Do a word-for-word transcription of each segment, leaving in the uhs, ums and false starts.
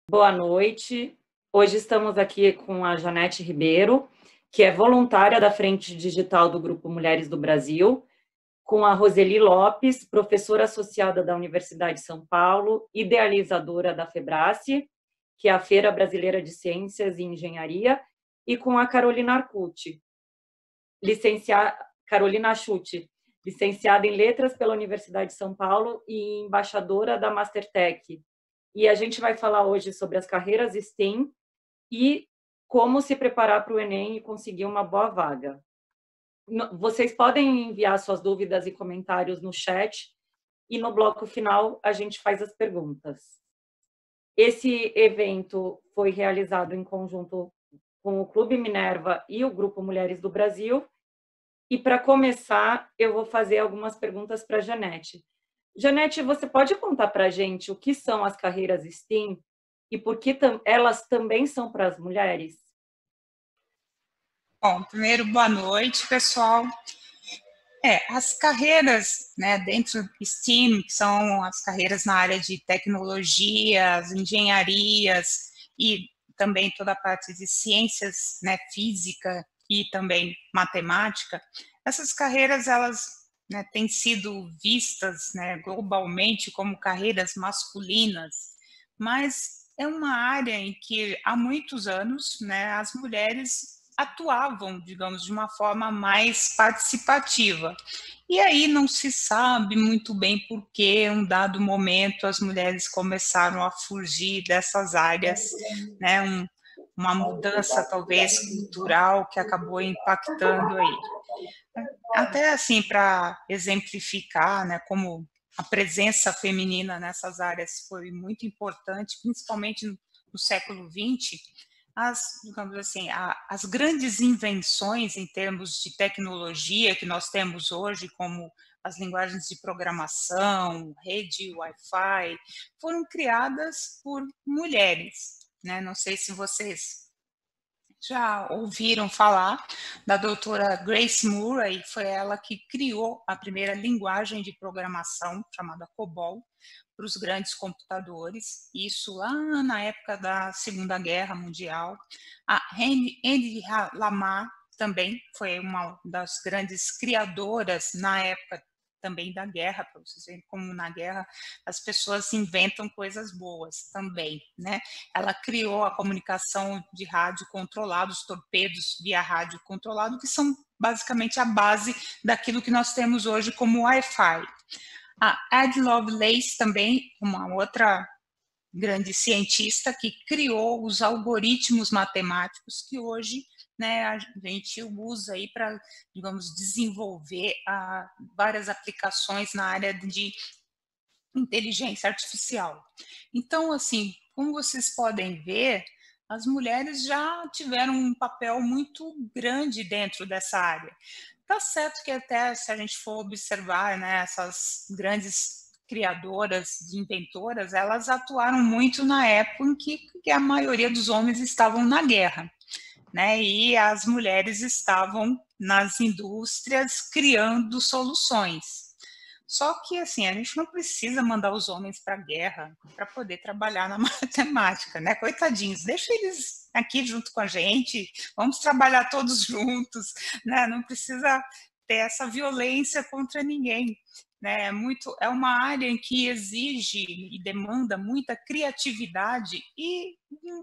Boa noite. Hoje estamos aqui com a Janete Ribeiro, que é voluntária da Frente Digital do Grupo Mulheres do Brasil, com a Roseli Lopes, professora associada da Universidade de São Paulo, idealizadora da FEBRACE, que é a Feira Brasileira de Ciências e Engenharia, e com a Carolina Arcuti, licenciada Carolina Schutte, licenciada em Letras pela Universidade de São Paulo e embaixadora da Mastertech. E a gente vai falar hoje sobre as carreiras STEM e como se preparar para o Enem e conseguir uma boa vaga. Vocês podem enviar suas dúvidas e comentários no chat e no bloco final a gente faz as perguntas. Esse evento foi realizado em conjunto com o Clube Minerva e o Grupo Mulheres do Brasil. E para começar, eu vou fazer algumas perguntas para a Janete. Janete, você pode contar para a gente o que são as carreiras STEM e por que elas também são para as mulheres? Bom, primeiro, boa noite, pessoal. É, as carreiras, né, dentro do STEAM, que são as carreiras na área de tecnologias, engenharias e também toda a parte de ciências, né, física e também matemática, essas carreiras, elas, né, têm sido vistas, né, globalmente como carreiras masculinas, mas é uma área em que há muitos anos, né, as mulheres atuavam, digamos, de uma forma mais participativa. E aí não se sabe muito bem por que, em um dado momento, as mulheres começaram a fugir dessas áreas, né, um, uma mudança, talvez, cultural que acabou impactando aí. Até, assim, para exemplificar, né, como a presença feminina nessas áreas foi muito importante, principalmente no, no século vinte, as, digamos assim, a, as grandes invenções em termos de tecnologia que nós temos hoje, como as linguagens de programação, rede Wi-Fi, foram criadas por mulheres, né? Não sei se vocês já ouviram falar da doutora Grace Murray, foi ela que criou a primeira linguagem de programação, chamada COBOL, para os grandes computadores, isso lá na época da Segunda Guerra Mundial. A Henry Lamar também foi uma das grandes criadoras na época também da guerra, para vocês verem como na guerra as pessoas inventam coisas boas também, né? Ela criou a comunicação de rádio controlado, os torpedos via rádio controlado, que são basicamente a base daquilo que nós temos hoje como Wi-Fi. A Ada Lovelace também, uma outra grande cientista que criou os algoritmos matemáticos que hoje, né, a gente usa aí para, digamos, desenvolver ah, várias aplicações na área de inteligência artificial. Então, assim, como vocês podem ver, as mulheres já tiveram um papel muito grande dentro dessa área. Tá certo que até se a gente for observar, né, essas grandes criadoras, inventoras, elas atuaram muito na época em que, que a maioria dos homens estavam na guerra, né, e as mulheres estavam nas indústrias criando soluções. Só que, assim, a gente não precisa mandar os homens para a guerra para poder trabalhar na matemática, né? Coitadinhos, deixa eles aqui junto com a gente, vamos trabalhar todos juntos, né? Não precisa ter essa violência contra ninguém, né? É, muito, é uma área em que exige e demanda muita criatividade e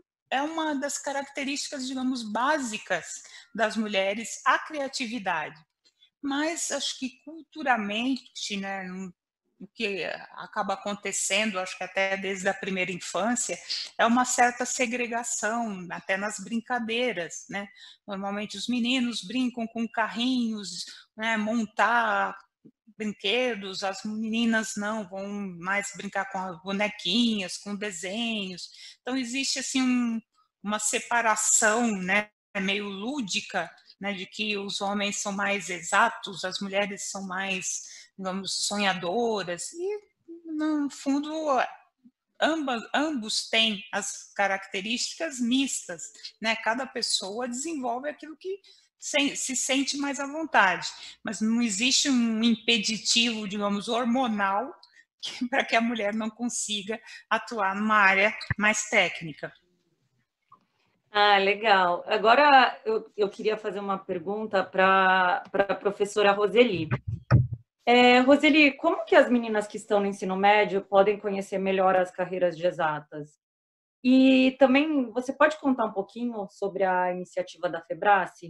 é uma das características, digamos, básicas das mulheres, a criatividade. Mas acho que culturalmente, né, o que acaba acontecendo, acho que até desde a primeira infância, é uma certa segregação, até nas brincadeiras, né? Normalmente os meninos brincam com carrinhos, né, montar brinquedos, as meninas não, vão mais brincar com as bonequinhas, com desenhos. Então existe assim um, uma separação, né, meio lúdica, né, de que os homens são mais exatos, as mulheres são mais, digamos, sonhadoras, e no fundo ambas, ambos têm as características mistas, né? Cada pessoa desenvolve aquilo que se, se sente mais à vontade, mas não existe um impeditivo, digamos, hormonal para que a mulher não consiga atuar numa área mais técnica. Ah, legal. Agora eu, eu queria fazer uma pergunta para a professora Roseli. É, Roseli, como que as meninas que estão no ensino médio podem conhecer melhor as carreiras de exatas? E também você pode contar um pouquinho sobre a iniciativa da Febrace?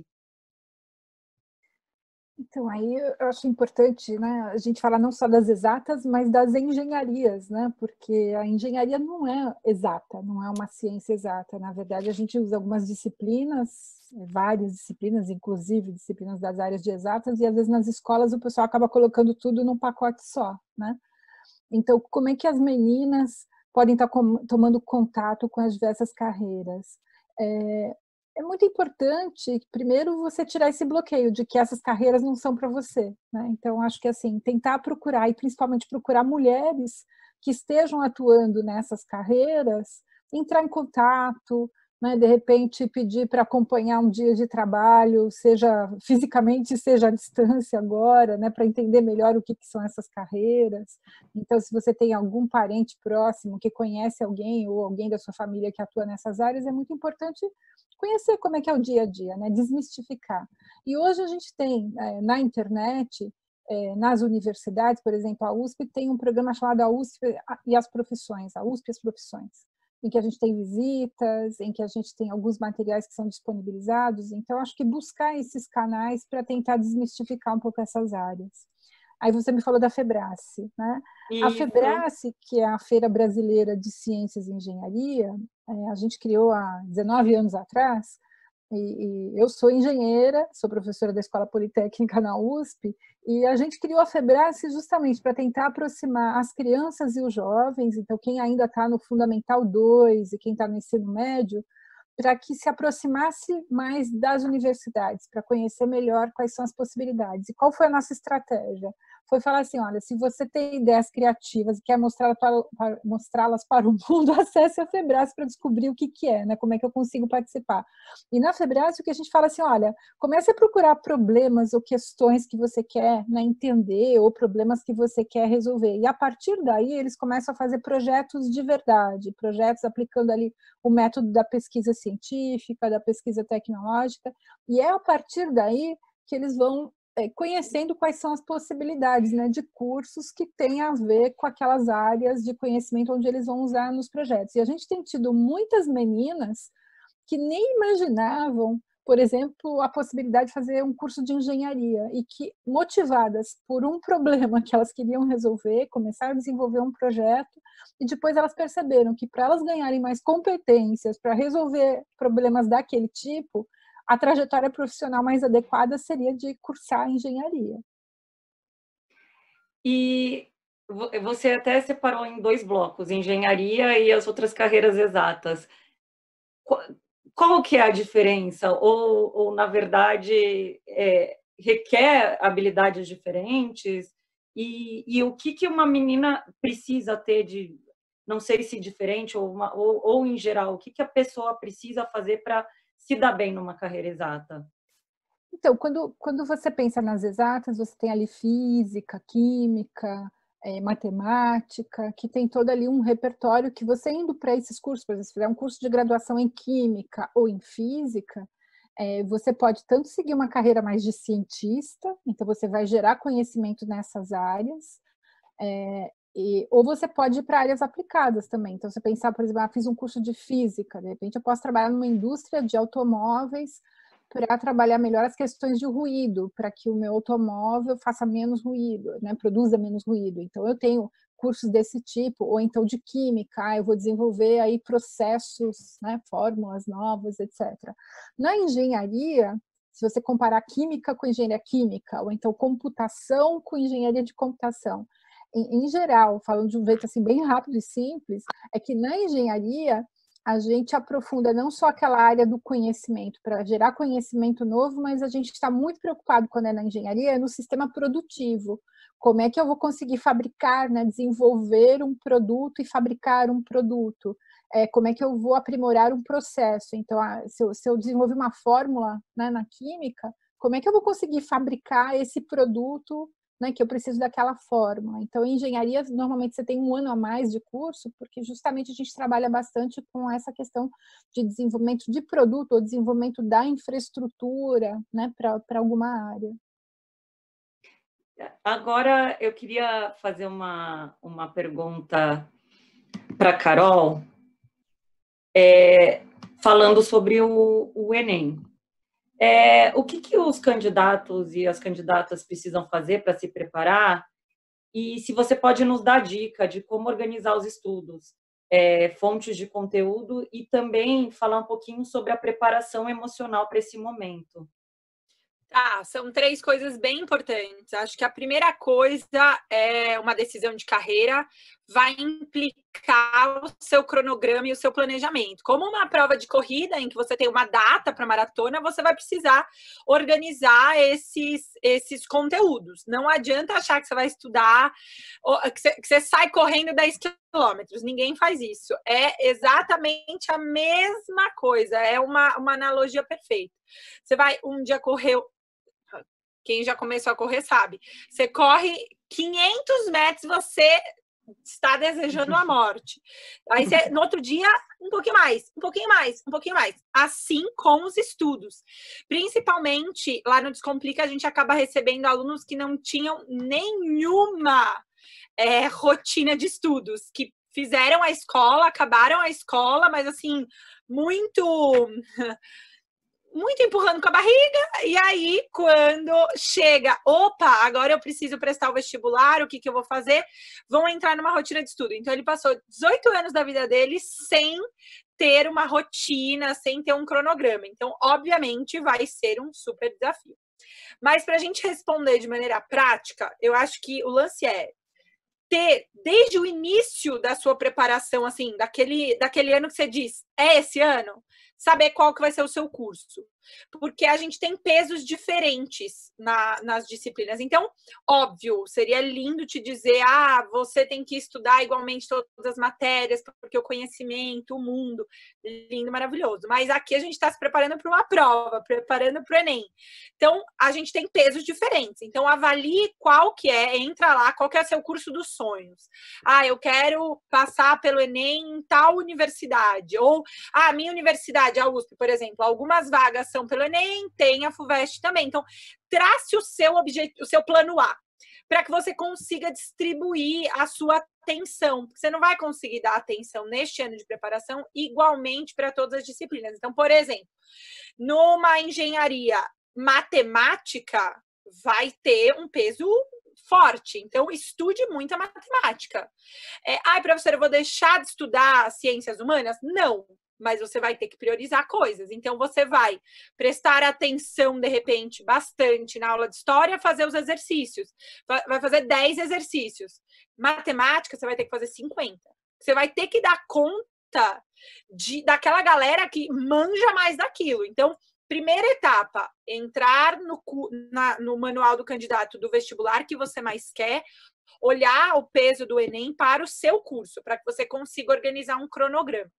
Então, aí eu acho importante, né, a gente falar não só das exatas, mas das engenharias, né, porque a engenharia não é exata, não é uma ciência exata. Na verdade, a gente usa algumas disciplinas, várias disciplinas, inclusive disciplinas das áreas de exatas, e às vezes nas escolas o pessoal acaba colocando tudo num pacote só, né? Então, como é que as meninas podem estar tomando contato com as diversas carreiras? É, é muito importante, primeiro, você tirar esse bloqueio de que essas carreiras não são para você, né? Então, acho que assim, tentar procurar, e principalmente procurar mulheres que estejam atuando nessas carreiras, entrar em contato, né? De repente pedir para acompanhar um dia de trabalho, seja fisicamente, seja à distância agora, né? Para entender melhor o que, que são essas carreiras. Então, se você tem algum parente próximo que conhece alguém ou alguém da sua família que atua nessas áreas, é muito importante conhecer como é que é o dia a dia, né? Desmistificar. E hoje a gente tem, é, na internet, é, nas universidades, por exemplo, a U S P tem um programa chamado a U S P e as Profissões, a U S P e as Profissões, em que a gente tem visitas, em que a gente tem alguns materiais que são disponibilizados. Então, acho que buscar esses canais para tentar desmistificar um pouco essas áreas. Aí você me falou da Febrace, né? A Isso. Febrace, que é a Feira Brasileira de Ciências e Engenharia, a gente criou há dezenove anos atrás, e, e eu sou engenheira, sou professora da Escola Politécnica na U S P, e a gente criou a Febrace justamente para tentar aproximar as crianças e os jovens, então quem ainda está no Fundamental dois e quem está no ensino médio, para que se aproximasse mais das universidades, para conhecer melhor quais são as possibilidades. E qual foi a nossa estratégia? Foi falar assim, olha, se você tem ideias criativas e quer mostrá-las para, para, mostrá-las para o mundo, acesse a Febrace para descobrir o que, que é, né? Como é que eu consigo participar. E na Febrace o que a gente fala assim, olha, comece a procurar problemas ou questões que você quer, né, entender, ou problemas que você quer resolver. E a partir daí eles começam a fazer projetos de verdade, projetos aplicando ali o método da pesquisa científica, da pesquisa tecnológica, e é a partir daí que eles vão conhecendo quais são as possibilidades, né, de cursos que têm a ver com aquelas áreas de conhecimento onde eles vão usar nos projetos. E a gente tem tido muitas meninas que nem imaginavam, por exemplo, a possibilidade de fazer um curso de engenharia e que, motivadas por um problema que elas queriam resolver, começaram a desenvolver um projeto e depois elas perceberam que para elas ganharem mais competências para resolver problemas daquele tipo, a trajetória profissional mais adequada seria de cursar engenharia. E você até separou em dois blocos, engenharia e as outras carreiras exatas. Qual que é a diferença? Ou, ou na verdade, é, requer habilidades diferentes? E, e o que, que uma menina precisa ter de, não sei se diferente ou, uma, ou, ou em geral, o que, que a pessoa precisa fazer para se dar bem numa carreira exata? Então, quando, quando você pensa nas exatas, você tem ali física, química, é, matemática, que tem todo ali um repertório que você indo para esses cursos, por exemplo, se fizer um curso de graduação em química ou em física, é, você pode tanto seguir uma carreira mais de cientista, então você vai gerar conhecimento nessas áreas, é, e, ou você pode ir para áreas aplicadas também. Então, você pensar, por exemplo, ah, fiz um curso de física, de repente eu posso trabalhar numa indústria de automóveis para trabalhar melhor as questões de ruído, para que o meu automóvel faça menos ruído, né, produza menos ruído. Então, eu tenho cursos desse tipo, ou então de química, ah, eu vou desenvolver aí processos, né, fórmulas novas, etcétera. Na engenharia, se você comparar química com engenharia química, ou então computação com engenharia de computação, em, em geral, falando de um jeito assim bem rápido e simples, é que na engenharia a gente aprofunda não só aquela área do conhecimento para gerar conhecimento novo, mas a gente está muito preocupado quando é na engenharia, é no sistema produtivo. Como é que eu vou conseguir fabricar, né, desenvolver um produto e fabricar um produto? É, como é que eu vou aprimorar um processo? Então, se eu, se eu desenvolver uma fórmula, né, na química, como é que eu vou conseguir fabricar esse produto né, que eu preciso daquela fórmula. Então, em engenharia, normalmente você tem um ano a mais de curso, porque justamente a gente trabalha bastante com essa questão de desenvolvimento de produto ou desenvolvimento da infraestrutura, né, para alguma área. Agora, eu queria fazer uma, uma pergunta para a Carol, é, falando sobre o, o Enem. É, o que, que os candidatos e as candidatas precisam fazer para se preparar? E se você pode nos dar dica de como organizar os estudos, é, fontes de conteúdo e também falar um pouquinho sobre a preparação emocional para esse momento. Ah, são três coisas bem importantes. Acho que a primeira coisa é uma decisão de carreira, vai implicar o seu cronograma e o seu planejamento. Como uma prova de corrida em que você tem uma data para maratona, você vai precisar organizar esses, esses conteúdos. Não adianta achar que você vai estudar, que você, que você sai correndo dez quilômetros. Ninguém faz isso. É exatamente a mesma coisa. É uma, uma analogia perfeita. Você vai um dia correr... Quem já começou a correr sabe. Você corre quinhentos metros, você está desejando a morte. Aí você, no outro dia, um pouquinho mais, um pouquinho mais, um pouquinho mais. Assim com os estudos. Principalmente, lá no Descomplica, a gente acaba recebendo alunos que não tinham nenhuma é, rotina de estudos, que fizeram a escola, acabaram a escola, mas assim, muito... muito empurrando com a barriga, e aí quando chega, opa, agora eu preciso prestar o vestibular, o que que eu vou fazer? Vão entrar numa rotina de estudo. Então ele passou dezoito anos da vida dele sem ter uma rotina, sem ter um cronograma. Então, obviamente, vai ser um super desafio. Mas para a gente responder de maneira prática, eu acho que o lance é ter, desde o início da sua preparação, assim, daquele, daquele ano que você diz, é esse ano? Saber qual que vai ser o seu curso. Porque a gente tem pesos diferentes na, nas disciplinas. Então, óbvio, seria lindo te dizer, ah, você tem que estudar igualmente todas as matérias, porque o conhecimento, o mundo, lindo, maravilhoso. Mas aqui a gente está se preparando para uma prova, preparando para o Enem. Então, a gente tem pesos diferentes. Então, avalie qual que é, entra lá, qual que é o seu curso dos sonhos. Ah, eu quero passar pelo Enem em tal universidade. Ou, ah, minha universidade, a U S P, por exemplo, algumas vagas são pelo Enem, tem a FUVEST também. Então, trace o seu objetivo, o seu plano A, para que você consiga distribuir a sua atenção. Porque você não vai conseguir dar atenção neste ano de preparação igualmente para todas as disciplinas. Então, por exemplo, numa engenharia, matemática vai ter um peso forte. Então, estude muita matemática. É, ai, professora, eu vou deixar de estudar ciências humanas? Não. Mas você vai ter que priorizar coisas. Então, você vai prestar atenção, de repente, bastante na aula de história, fazer os exercícios. Vai fazer dez exercícios. Matemática, você vai ter que fazer cinquenta. Você vai ter que dar conta de, daquela galera que manja mais daquilo. Então, primeira etapa, entrar no, na, no manual do candidato do vestibular que você mais quer, olhar o peso do Enem para o seu curso, para que você consiga organizar um cronograma.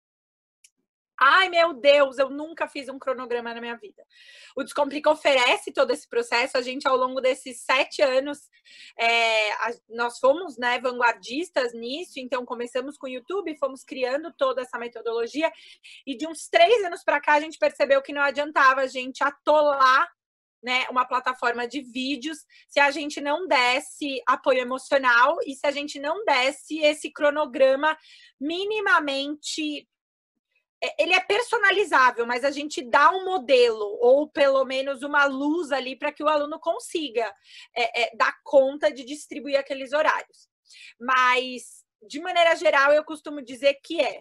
Ai, meu Deus, eu nunca fiz um cronograma na minha vida. O Descomplica oferece todo esse processo. A gente, ao longo desses sete anos, é, a, nós fomos, né, vanguardistas nisso. Então, começamos com o YouTube, fomos criando toda essa metodologia. E de uns três anos para cá, a gente percebeu que não adiantava a gente atolar, né, uma plataforma de vídeos se a gente não desse apoio emocional e se a gente não desse esse cronograma minimamente... Ele é personalizável, mas a gente dá um modelo, ou pelo menos uma luz ali para que o aluno consiga é, é, dar conta de distribuir aqueles horários. Mas, de maneira geral, eu costumo dizer que é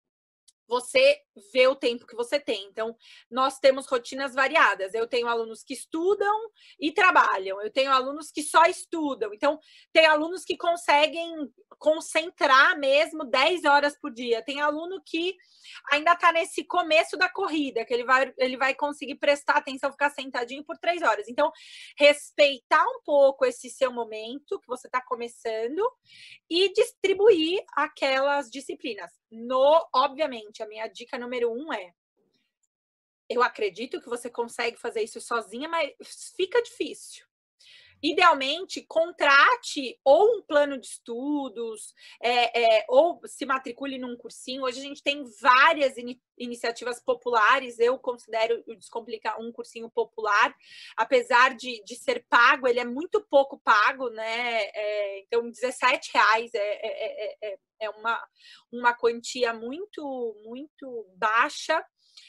você vê o tempo que você tem. Então, nós temos rotinas variadas. Eu tenho alunos que estudam e trabalham. Eu tenho alunos que só estudam. Então, tem alunos que conseguem concentrar mesmo dez horas por dia. Tem aluno que ainda está nesse começo da corrida, que ele vai, ele vai conseguir prestar atenção, ficar sentadinho por três horas. Então, respeitar um pouco esse seu momento que você está começando e distribuir aquelas disciplinas. No, obviamente, a minha dica número um é: eu acredito que você consegue fazer isso sozinha, mas fica difícil. idealmente, contrate ou um plano de estudos, é, é, ou se matricule num cursinho. Hoje a gente tem várias in iniciativas populares, eu considero o Descomplica um cursinho popular, apesar de, de ser pago, ele é muito pouco pago, né? É, então, dezessete reais é, é, é, é uma, uma quantia muito, muito baixa.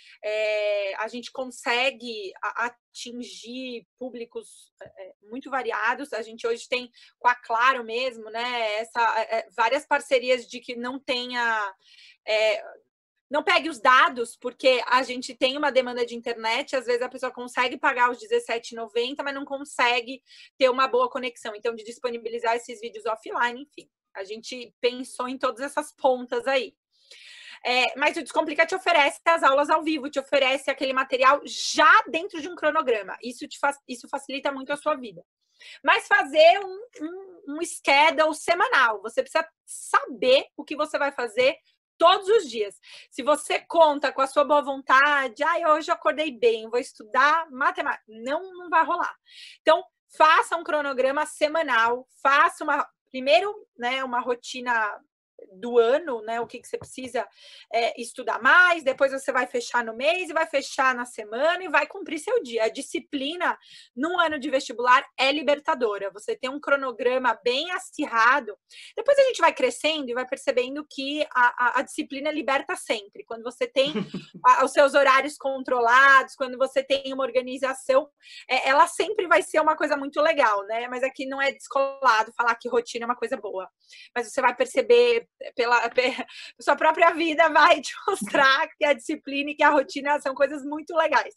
É, a gente consegue atingir públicos é, muito variados. A gente hoje tem com a Claro mesmo, né? Essa, é, várias parcerias de que não tenha... É, não pegue os dados, porque a gente tem uma demanda de internet, às vezes a pessoa consegue pagar os dezessete reais e noventa centavos, mas não consegue ter uma boa conexão. Então, de disponibilizar esses vídeos offline, enfim. A gente pensou em todas essas pontas aí. É, mas o Descomplica te oferece as aulas ao vivo, te oferece aquele material já dentro de um cronograma. Isso, te fa isso facilita muito a sua vida. Mas fazer um, um, um schedule semanal. Você precisa saber o que você vai fazer todos os dias. Se você conta com a sua boa vontade, ah, hoje eu acordei bem, vou estudar matemática, não, não vai rolar. Então, faça um cronograma semanal, faça uma, primeiro, né, uma rotina do ano, né, o que, que você precisa é, estudar mais, depois você vai fechar no mês e vai fechar na semana e vai cumprir seu dia. A disciplina num ano de vestibular é libertadora, você tem um cronograma bem acirrado, depois a gente vai crescendo e vai percebendo que a, a, a disciplina liberta sempre, quando você tem a, os seus horários controlados, quando você tem uma organização, é, ela sempre vai ser uma coisa muito legal, né, mas aqui não é descolado falar que rotina é uma coisa boa, mas você vai perceber Pela, pela sua própria vida vai te mostrar que a disciplina e que a rotina são coisas muito legais.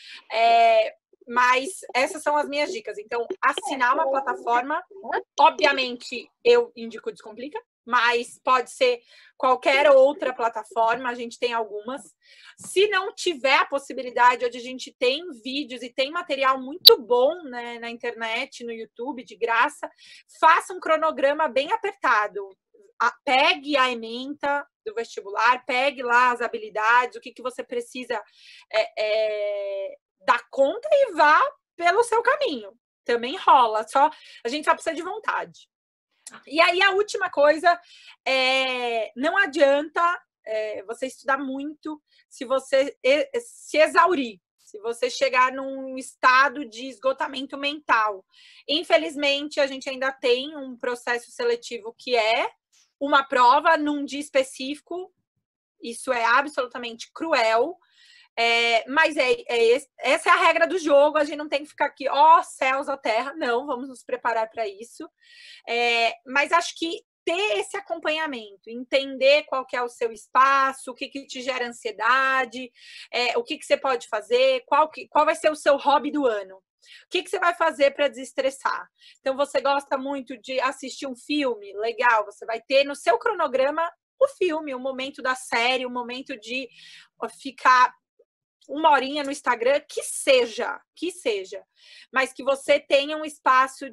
É, mas essas são as minhas dicas. Então, assinar uma plataforma, obviamente, eu indico o Descomplica, mas pode ser qualquer outra plataforma, a gente tem algumas. Se não tiver a possibilidade, hoje a gente tem vídeos e tem material muito bom, né, na internet, no YouTube, de graça, faça um cronograma bem apertado. Pegue a ementa do vestibular, pegue lá as habilidades, o que, que você precisa é, é, dar conta e vá pelo seu caminho. Também rola, só a gente só precisa de vontade. E aí a última coisa é, não adianta é, você estudar muito se você se exaurir, se você chegar num estado de esgotamento mental. Infelizmente, a gente ainda tem um processo seletivo que é uma prova num dia específico, isso é absolutamente cruel, é, mas é, é, essa é a regra do jogo, a gente não tem que ficar aqui, ó, oh, céus, ó terra, não, vamos nos preparar para isso, é, mas acho que ter esse acompanhamento, entender qual que é o seu espaço, o que, que te gera ansiedade, é, o que, que você pode fazer, qual, que, qual vai ser o seu hobby do ano. O que, que você vai fazer para desestressar? Então, você gosta muito de assistir um filme? Legal, você vai ter no seu cronograma o filme, o momento da série, o momento de ficar uma horinha no Instagram, que seja, que seja. Mas que você tenha um espaço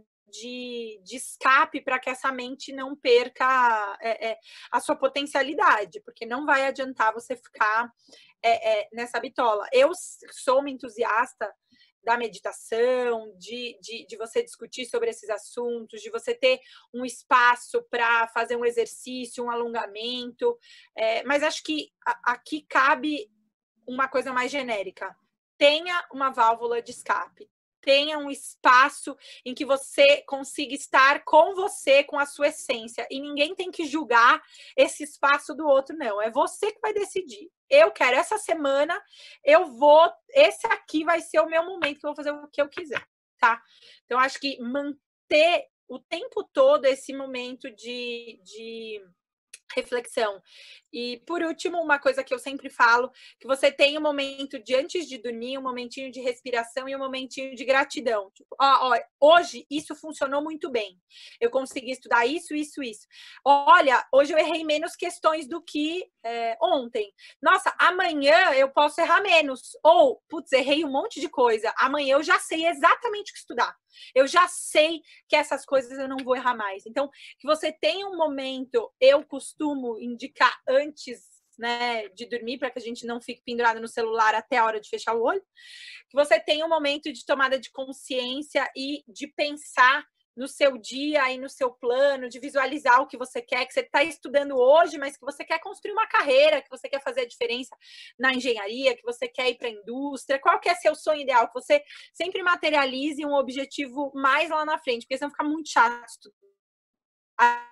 de, de escape para que essa mente não perca é, é, a sua potencialidade, porque não vai adiantar você ficar é, é, nessa bitola. Eu sou uma entusiasta da meditação, de, de, de você discutir sobre esses assuntos, de você ter um espaço para fazer um exercício, um alongamento, é, mas acho que a, aqui cabe uma coisa mais genérica. Tenha uma válvula de escape, tenha um espaço em que você consiga estar com você, com a sua essência, e ninguém tem que julgar esse espaço do outro, não, é você que vai decidir. Eu quero, essa semana, eu vou, esse aqui vai ser o meu momento que eu vou fazer o que eu quiser, tá? Então, acho que manter o tempo todo esse momento de, de reflexão. E, por último, uma coisa que eu sempre falo, que você tem um momento de antes de dormir, um momentinho de respiração e um momentinho de gratidão. Tipo, ó, ó, hoje isso funcionou muito bem. Eu consegui estudar isso, isso, isso. Olha, hoje eu errei menos questões do que é, ontem. Nossa, amanhã eu posso errar menos. Ou, putz, errei um monte de coisa. Amanhã eu já sei exatamente o que estudar. Eu já sei que essas coisas eu não vou errar mais. Então, que você tenha um momento, eu costumo indicar antes, né, de dormir, para que a gente não fique pendurado no celular até a hora de fechar o olho, que você tenha um momento de tomada de consciência e de pensar no seu dia e no seu plano, de visualizar o que você quer, que você está estudando hoje, mas que você quer construir uma carreira, que você quer fazer a diferença na engenharia, que você quer ir para a indústria, qual que é seu sonho ideal, que você sempre materialize um objetivo mais lá na frente, porque senão fica muito chato estudar.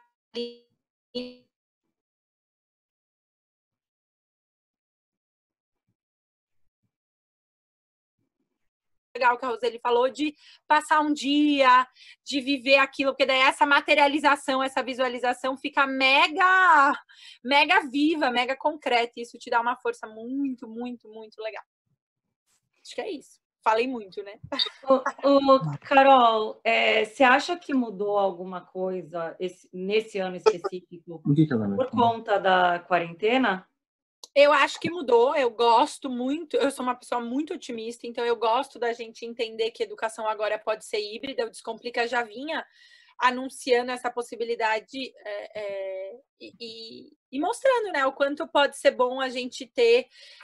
Legal que a Roseli falou, de passar um dia, de viver aquilo, porque daí essa materialização, essa visualização fica mega, mega viva, mega concreta, e isso te dá uma força muito, muito, muito legal. Acho que é isso. Falei muito, né? Ô, ô, Carol, é, você acha que mudou alguma coisa esse, nesse ano específico por conta da quarentena? Eu acho que mudou, eu gosto muito, eu sou uma pessoa muito otimista, então eu gosto da gente entender que educação agora pode ser híbrida, o Descomplica já vinha anunciando essa possibilidade é, é, e, e mostrando, né, o quanto pode ser bom a gente ter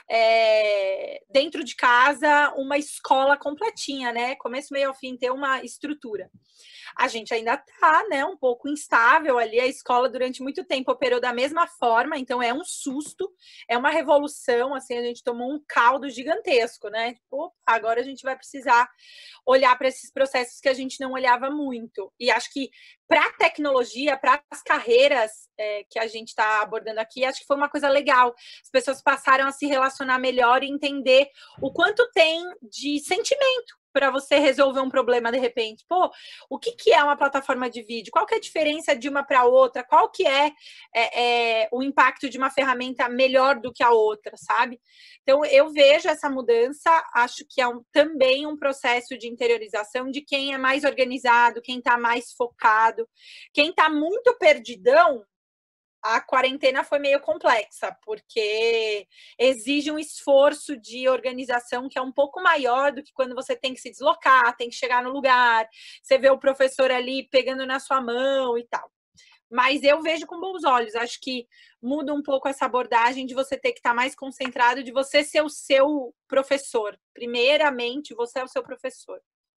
é, dentro de casa uma escola completinha, né, começo, meio ao fim, ter uma estrutura. A gente ainda está, né, um pouco instável ali, a escola durante muito tempo operou da mesma forma, então é um susto, é uma revolução, assim, a gente tomou um caldo gigantesco, né, tipo, agora a gente vai precisar olhar para esses processos que a gente não olhava muito, e acho que para a tecnologia, para as carreiras é, que a gente está abordando aqui, acho que foi uma coisa legal, as pessoas passaram a se relacionar melhor e entender o quanto tem de sentimento para você resolver um problema de repente. Pô, o que, que é uma plataforma de vídeo? Qual que é a diferença de uma para outra? Qual que é, é, é o impacto de uma ferramenta melhor do que a outra, sabe? Então, eu vejo essa mudança, acho que é um, também um processo de interiorização de quem é mais organizado, quem está mais focado, quem está muito perdidão. A quarentena foi meio complexa, porque exige um esforço de organização que é um pouco maior do que quando você tem que se deslocar, tem que chegar no lugar, você vê o professor ali pegando na sua mão e tal. Mas eu vejo com bons olhos, acho que muda um pouco essa abordagem de você ter que estar mais concentrado, de você ser o seu professor. Primeiramente, você é o seu professor.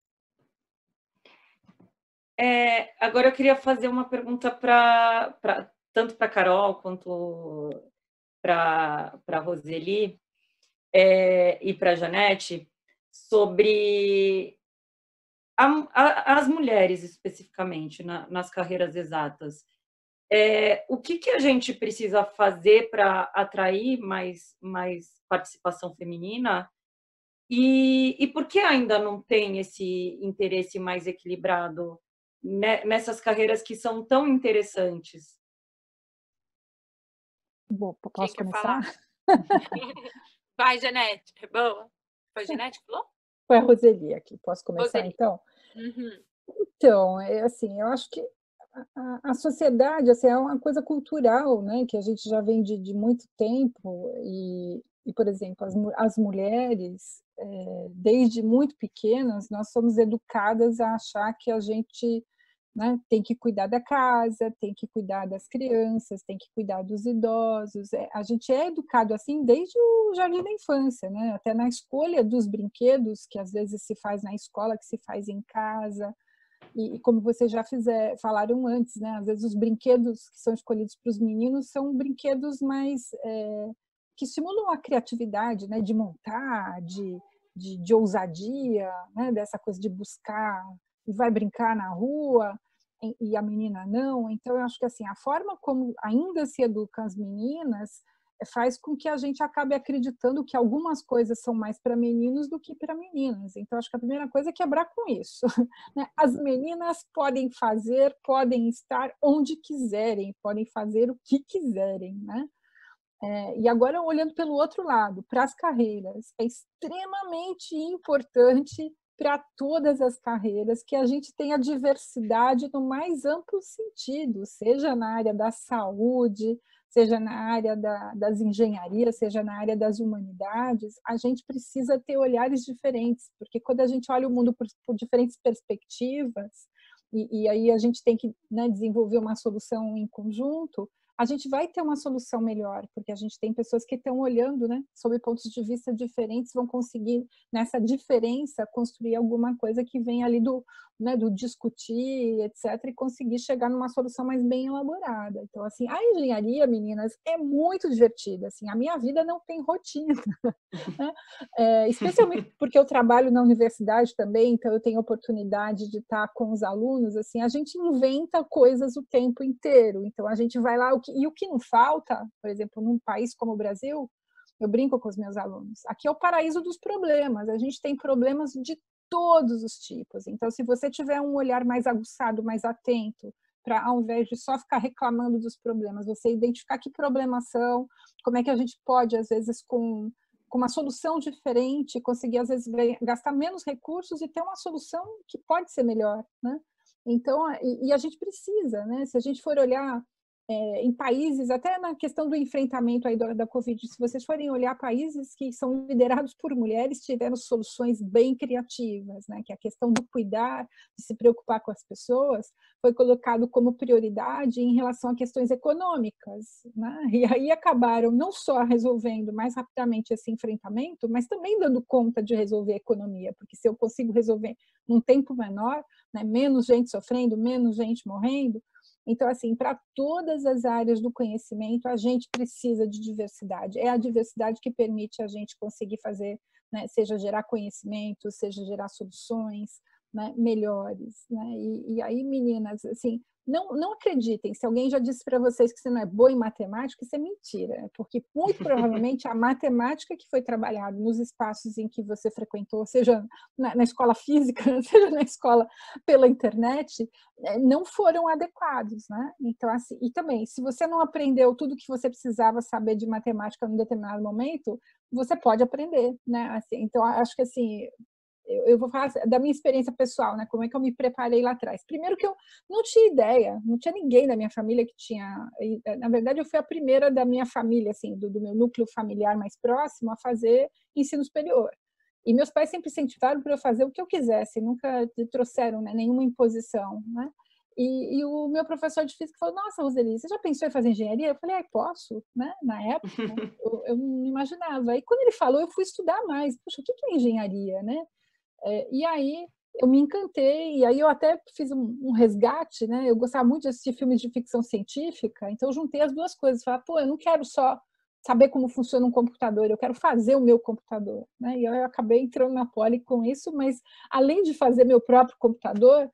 É, agora eu queria fazer uma pergunta para tanto para a Carol quanto para a Roseli é, e para a Janete, sobre a, a, as mulheres especificamente na, nas carreiras exatas. É, o que, que a gente precisa fazer para atrair mais, mais participação feminina e, e por que ainda não tem esse interesse mais equilibrado nessas carreiras que são tão interessantes? Bom, posso começar? Vai, Janete. Boa. Foi a Janete que falou? Foi a Roseli aqui. Posso começar, Roseli. Então? Uhum. Então, é assim, eu acho que a, a sociedade assim, é uma coisa cultural, né, que a gente já vem de, de muito tempo, e, e, por exemplo, as, as mulheres, é, desde muito pequenas, nós somos educadas a achar que a gente... Né? Tem que cuidar da casa, tem que cuidar das crianças, tem que cuidar dos idosos. É, a gente é educado assim desde o jardim da infância, né? Até na escolha dos brinquedos, que às vezes se faz na escola, que se faz em casa. E, e como vocês já fizer, falaram antes, né? Às vezes os brinquedos que são escolhidos para os meninos são brinquedos mais... É, que estimulam a criatividade, né? De montar, de, de, de ousadia, né? Dessa coisa de buscar... e vai brincar na rua, e a menina não. Então, eu acho que assim, a forma como ainda se educa as meninas faz com que a gente acabe acreditando que algumas coisas são mais para meninos do que para meninas. Então, acho que a primeira coisa é quebrar com isso. As meninas podem fazer, podem estar onde quiserem, podem fazer o que quiserem, né? É, e agora, olhando pelo outro lado, para as carreiras, é extremamente importante para todas as carreiras que a gente tenha diversidade no mais amplo sentido, seja na área da saúde, seja na área da, das engenharias, seja na área das humanidades. A gente precisa ter olhares diferentes, porque quando a gente olha o mundo por, por diferentes perspectivas, e, e aí a gente tem que, né, desenvolver uma solução em conjunto, a gente vai ter uma solução melhor, porque a gente tem pessoas que estão olhando, né, sob pontos de vista diferentes, vão conseguir, nessa diferença, construir alguma coisa que vem ali do, né, do discutir, etcétera, e conseguir chegar numa solução mais bem elaborada. Então, assim, a engenharia, meninas, é muito divertida. Assim, a minha vida não tem rotina, né? É, especialmente porque eu trabalho na universidade também, então eu tenho oportunidade de estar com os alunos. Assim, a gente inventa coisas o tempo inteiro. Então, a gente vai lá, o que, e o que não falta, por exemplo, num país como o Brasil, eu brinco com os meus alunos, aqui é o paraíso dos problemas, a gente tem problemas de todos os tipos. Então, se você tiver um olhar mais aguçado, mais atento, para, ao invés de só ficar reclamando dos problemas, você identificar que problemas são, como é que a gente pode, às vezes, com, com uma solução diferente, conseguir, às vezes, gastar menos recursos e ter uma solução que pode ser melhor, né? Então, e, e a gente precisa, né? Se a gente for olhar é, em países, até na questão do enfrentamento aí da, da Covid, se vocês forem olhar países que são liderados por mulheres, tiveram soluções bem criativas, né? Que a questão do cuidar, de se preocupar com as pessoas, foi colocado como prioridade em relação a questões econômicas, né? E aí acabaram não só resolvendo mais rapidamente esse enfrentamento, mas também dando conta de resolver a economia, porque se eu consigo resolver num tempo menor, né? Menos gente sofrendo, menos gente morrendo. Então, assim, para todas as áreas do conhecimento, a gente precisa de diversidade. É a diversidade que permite a gente conseguir fazer, né, seja gerar conhecimento, seja gerar soluções, né, melhores. Né? E, e aí, meninas, assim, não, não acreditem, se alguém já disse para vocês que você não é boa em matemática, isso é mentira, porque muito provavelmente a matemática que foi trabalhada nos espaços em que você frequentou, seja na, na escola física, seja na escola pela internet, não foram adequados, né? Então, assim, e também, se você não aprendeu tudo que você precisava saber de matemática num determinado momento, você pode aprender, né? Assim, então, acho que assim, eu vou falar da minha experiência pessoal, né? Como é que eu me preparei lá atrás. Primeiro que eu não tinha ideia, não tinha ninguém da minha família que tinha... Na verdade, eu fui a primeira da minha família, assim, do, do meu núcleo familiar mais próximo, a fazer ensino superior. E meus pais sempre incentivaram para eu fazer o que eu quisesse, nunca trouxeram, né, nenhuma imposição, né? E, e o meu professor de física falou, nossa, Roseli, você já pensou em fazer engenharia? Eu falei, ah, posso, né? Na época, né? eu, eu não imaginava. E quando ele falou, eu fui estudar mais. Puxa, o que é engenharia, né? É, e aí eu me encantei, e aí eu até fiz um, um resgate, né? Eu gostava muito de assistir filmes de ficção científica, então eu juntei as duas coisas. Falei, pô, eu não quero só saber como funciona um computador, eu quero fazer o meu computador, né? E eu acabei entrando na Poli com isso, mas além de fazer meu próprio computador,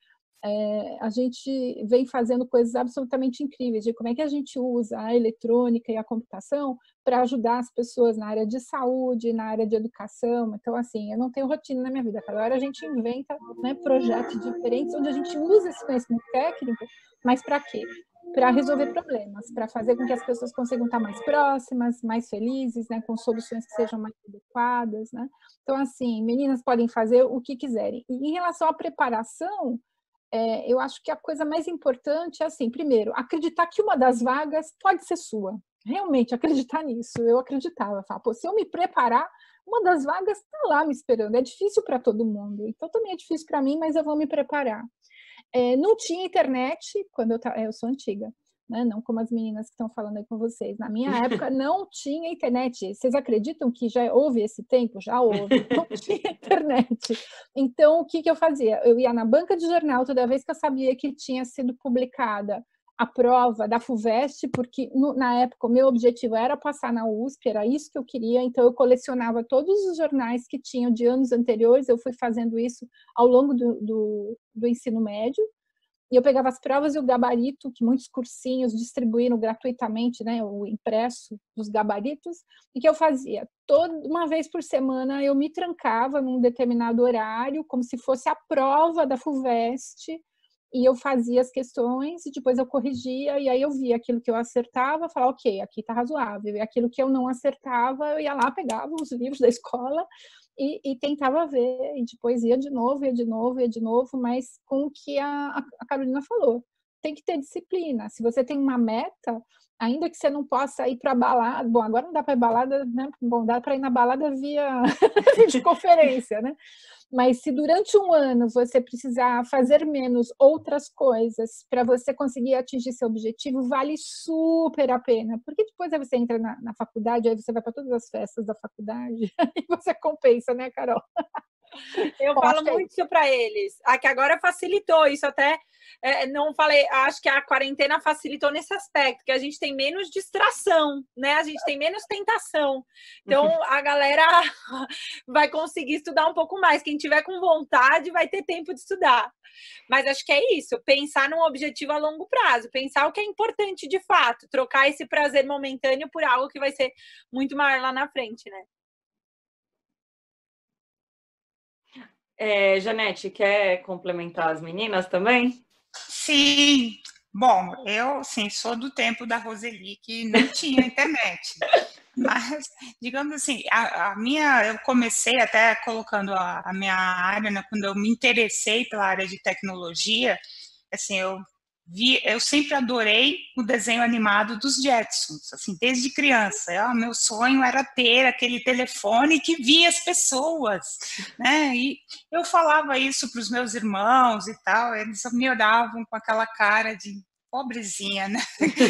é, a gente vem fazendo coisas absolutamente incríveis, de como é que a gente usa a eletrônica e a computação para ajudar as pessoas na área de saúde, na área de educação. Então, assim, eu não tenho rotina na minha vida, cada hora a gente inventa, né, projetos diferentes, onde a gente usa esse conhecimento técnico, mas para quê? Para resolver problemas, para fazer com que as pessoas consigam estar mais próximas, mais felizes, né, com soluções que sejam mais adequadas, né? Então, assim, meninas podem fazer o que quiserem. E em relação à preparação, é, eu acho que a coisa mais importante é, assim, primeiro, acreditar que uma das vagas pode ser sua. Realmente, acreditar nisso. Eu acreditava. Falar, pô, se eu me preparar, uma das vagas está lá me esperando. É difícil para todo mundo. Então, também é difícil para mim, mas eu vou me preparar. É, não tinha internet quando eu, eu sou antiga, né? Não como as meninas que estão falando aí com vocês. Na minha época não tinha internet. Vocês acreditam que já houve esse tempo? Já houve. Não tinha internet. Então, o que, que eu fazia? Eu ia na banca de jornal toda vez que eu sabia que tinha sido publicada a prova da FUVEST, porque no, na época o meu objetivo era passar na U S P, era isso que eu queria, então eu colecionava todos os jornais que tinham de anos anteriores, eu fui fazendo isso ao longo do, do, do ensino médio, e eu pegava as provas e o gabarito, que muitos cursinhos distribuíram gratuitamente, né, o impresso dos gabaritos, e que eu fazia? Toda, uma vez por semana eu me trancava num determinado horário, como se fosse a prova da FUVEST, e eu fazia as questões e depois eu corrigia, e aí eu via aquilo que eu acertava, falava, ok, aqui tá razoável, e aquilo que eu não acertava, eu ia lá, pegava os livros da escola e, e tentava ver, e depois ia de novo, ia de novo, ia de novo, mas com o que a, a Carolina falou, tem que ter disciplina. Se você tem uma meta, ainda que você não possa ir para balada, bom, agora não dá para ir balada, né? Bom, dá para ir na balada via videoconferência, né? Mas se durante um ano você precisar fazer menos outras coisas para você conseguir atingir seu objetivo, vale super a pena. Porque depois aí você entra na, na faculdade, aí você vai para todas as festas da faculdade, e você compensa, né, Carol? Eu Bom, falo que... muito isso para eles. Aqui agora facilitou isso até. É, não falei, acho que a quarentena facilitou nesse aspecto, que a gente tem menos distração, né? A gente tem menos tentação. Então, a galera vai conseguir estudar um pouco mais. Quem tiver com vontade vai ter tempo de estudar. Mas acho que é isso, pensar num objetivo a longo prazo, pensar o que é importante de fato, trocar esse prazer momentâneo por algo que vai ser muito maior lá na frente, né? É, Janete, quer complementar as meninas também? Sim. Bom, eu, sim, sou do tempo da Roseli, que não tinha internet. Mas, digamos assim, a, a minha, eu comecei até colocando a, a minha área, né, quando eu me interessei pela área de tecnologia, assim, eu vi, eu sempre adorei o desenho animado dos Jetsons, assim, desde criança. Eu, meu sonho era ter aquele telefone que via as pessoas, né? E eu falava isso para os meus irmãos e tal, eles me olhavam com aquela cara de pobrezinha, né?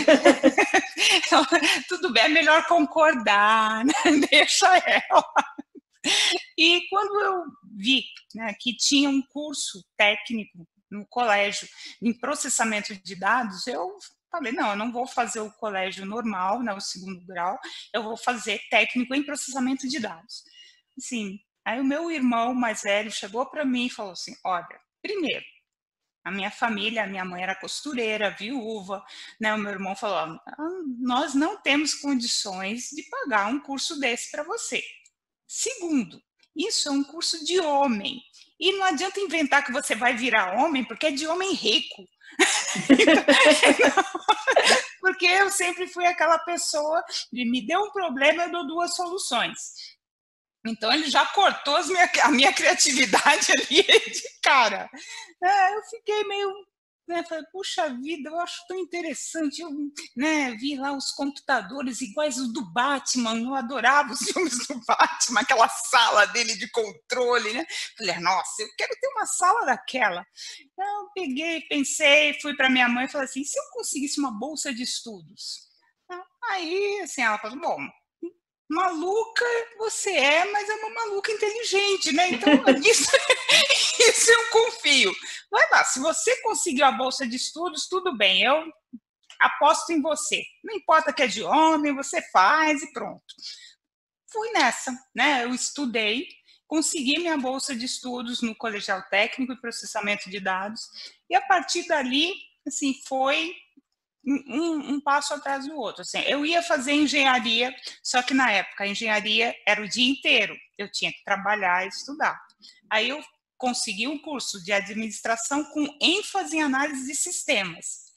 Tudo bem, é melhor concordar, né? Deixa ela. E quando eu vi, né, que tinha um curso técnico no colégio em processamento de dados, eu falei, não, eu não vou fazer o colégio normal, né, o segundo grau, eu vou fazer técnico em processamento de dados. Assim, aí o meu irmão mais velho chegou para mim e falou assim, olha, primeiro, a minha família, a minha mãe era costureira, viúva, né? O meu irmão falou, nós não temos condições de pagar um curso desse para você. Segundo, isso é um curso de homem. E não adianta inventar que você vai virar homem, porque é de homem rico. Porque eu sempre fui aquela pessoa de me deu um problema, eu dou duas soluções. Então, ele já cortou as minha, a minha criatividade ali de cara. É, eu fiquei meio... Né, falei, puxa vida, eu acho tão interessante. Eu, né, vi lá os computadores iguais os do Batman, eu adorava os filmes do Batman, aquela sala dele de controle, né? Falei, nossa, eu quero ter uma sala daquela. Então, eu peguei, pensei, fui para minha mãe e falei assim, se eu conseguisse uma bolsa de estudos? Aí, assim, ela falou, bom, maluca você é, mas é uma maluca inteligente, né? Então, isso, isso eu confio. Vai lá, se você conseguiu a bolsa de estudos, tudo bem, eu aposto em você. Não importa que é de homem, você faz e pronto. Fui nessa, né? Eu estudei, consegui minha bolsa de estudos no Colegial Técnico e Processamento de Dados, e a partir dali, assim, foi... Um, um passo atrás do outro. Assim, eu ia fazer engenharia, só que na época a engenharia era o dia inteiro, eu tinha que trabalhar e estudar. Aí eu consegui um curso de administração com ênfase em análise de sistemas,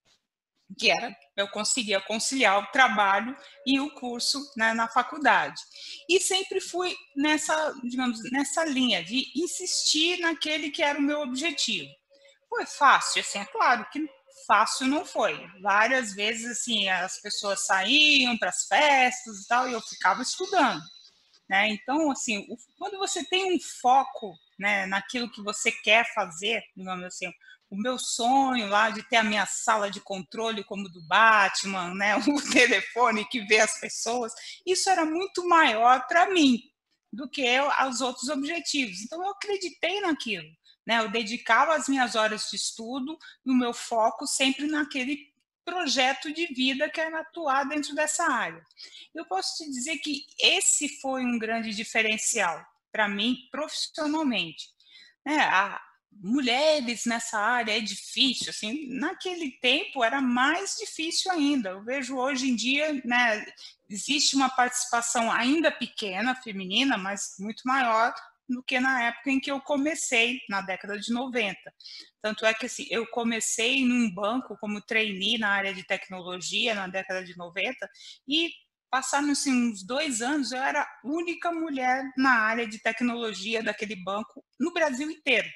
que era, eu conseguia conciliar o trabalho e o curso, né, na faculdade. E sempre fui nessa, digamos, nessa linha de insistir naquele que era o meu objetivo. Foi fácil, assim, é claro que fácil não foi. Várias vezes, assim, as pessoas saíam para as festas e tal, e eu ficava estudando, né? Então, assim, o, quando você tem um foco, né, naquilo que você quer fazer, digamos assim, o meu sonho lá de ter a minha sala de controle como do Batman, né, o telefone que vê as pessoas, isso era muito maior para mim do que eu, os outros objetivos. Então, eu acreditei naquilo. Né, eu dedicava as minhas horas de estudo e o meu foco sempre naquele projeto de vida que era atuar dentro dessa área. Eu posso te dizer que esse foi um grande diferencial para mim profissionalmente. Né, a, mulheres nessa área é difícil, assim, naquele tempo era mais difícil ainda. Eu vejo hoje em dia, né, existe uma participação ainda pequena, feminina, mas muito maior do que na época em que eu comecei, na década de noventa. Tanto é que assim, eu comecei num banco como trainee na área de tecnologia na década de noventa e passaram assim, uns dois anos, eu era a única mulher na área de tecnologia daquele banco no Brasil inteiro.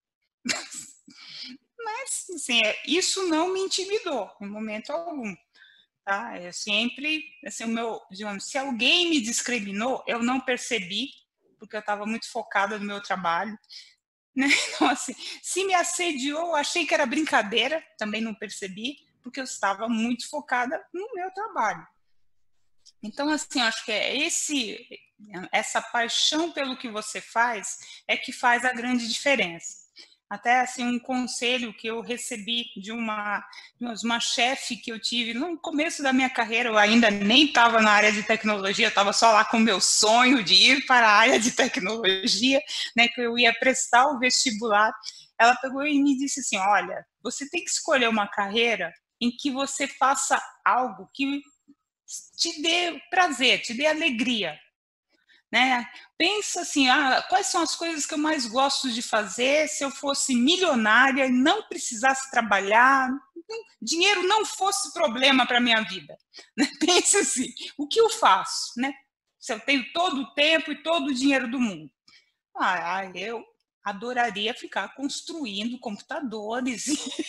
Mas assim, isso não me intimidou em momento algum. Tá? Eu sempre, assim, o meu, digamos, se alguém me discriminou, eu não percebi, porque eu estava muito focada no meu trabalho, né? Então, assim, se me assediou, achei que era brincadeira, também não percebi, porque eu estava muito focada no meu trabalho. Então, assim, acho que é esse, essa paixão pelo que você faz é que faz a grande diferença. Até, assim, um conselho que eu recebi de uma, de uma chefe que eu tive no começo da minha carreira, eu ainda nem estava na área de tecnologia, eu estava só lá com o meu sonho de ir para a área de tecnologia, né, que eu ia prestar o vestibular. Ela pegou e me disse assim, olha, você tem que escolher uma carreira em que você faça algo que te dê prazer, te dê alegria, né? Pensa assim, ah, quais são as coisas que eu mais gosto de fazer se eu fosse milionária e não precisasse trabalhar, dinheiro não fosse problema para a minha vida, né? Pensa assim, o que eu faço, né? Se eu tenho todo o tempo e todo o dinheiro do mundo. Ah, eu adoraria ficar construindo computadores.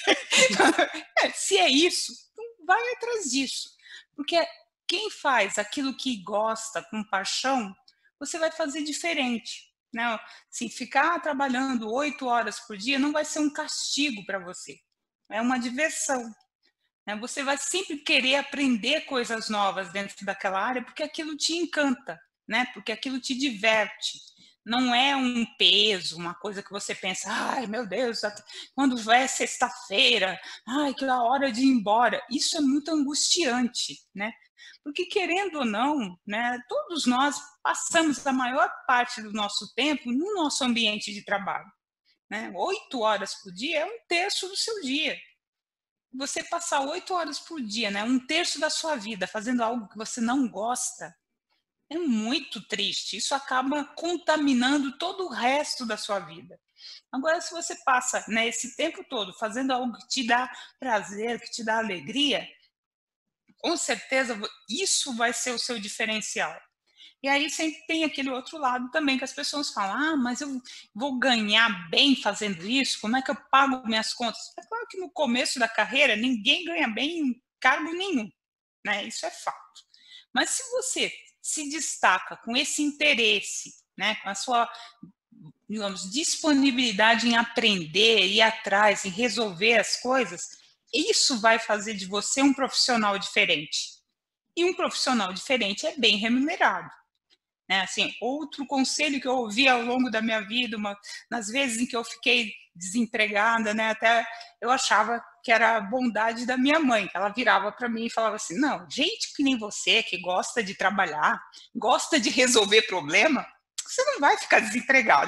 Se é isso, vai atrás disso, porque quem faz aquilo que gosta com paixão, você vai fazer diferente, né? Se ficar trabalhando oito horas por dia não vai ser um castigo para você, é uma diversão, né? Você vai sempre querer aprender coisas novas dentro daquela área porque aquilo te encanta, né? Porque aquilo te diverte. Não é um peso, uma coisa que você pensa, ai meu Deus, quando vai sexta-feira, ai que hora de ir embora. Isso é muito angustiante, né? Porque, querendo ou não, né, todos nós passamos a maior parte do nosso tempo no nosso ambiente de trabalho, né? Oito horas por dia é um terço do seu dia. Você passar oito horas por dia, né, um terço da sua vida, fazendo algo que você não gosta, é muito triste. Isso acaba contaminando todo o resto da sua vida. Agora, se você passa, né, esse tempo todo fazendo algo que te dá prazer, que te dá alegria, com certeza isso vai ser o seu diferencial. E aí sempre tem aquele outro lado também que as pessoas falam, ah, mas eu vou ganhar bem fazendo isso, como é que eu pago minhas contas? É claro que no começo da carreira ninguém ganha bem em cargo nenhum, né? Isso é fato. Mas se você se destaca com esse interesse, né, com a sua, digamos, disponibilidade em aprender, ir atrás, em resolver as coisas, isso vai fazer de você um profissional diferente. E um profissional diferente é bem remunerado. Né? Assim, outro conselho que eu ouvi ao longo da minha vida, uma, nas vezes em que eu fiquei desempregada, né, até eu achava que era a bondade da minha mãe, que ela virava para mim e falava assim, não, gente que nem você, que gosta de trabalhar, gosta de resolver problema, você não vai ficar desempregada.